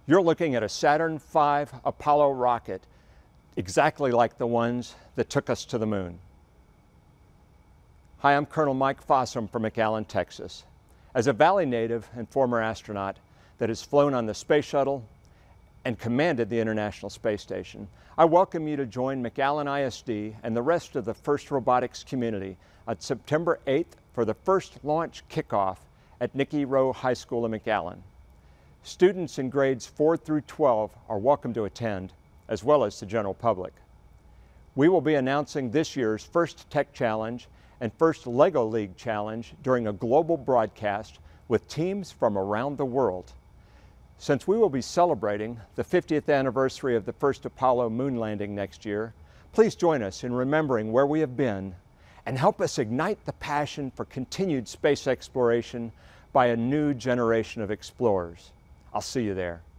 You're looking at a Saturn V Apollo rocket, exactly like the ones that took us to the moon. Hi, I'm Colonel Mike Fossum from McAllen, Texas. As a Valley native and former astronaut that has flown on the space shuttle and commanded the International Space Station, I welcome you to join McAllen ISD and the rest of the FIRST Robotics community on September 8th for the first launch kickoff at Nikki Rowe High School in McAllen. Students in grades 4 through 12 are welcome to attend, as well as the general public. We will be announcing this year's first Tech Challenge and first LEGO League Challenge during a global broadcast with teams from around the world. Since we will be celebrating the 50th anniversary of the first Apollo moon landing next year, please join us in remembering where we have been and help us ignite the passion for continued space exploration by a new generation of explorers. I'll see you there.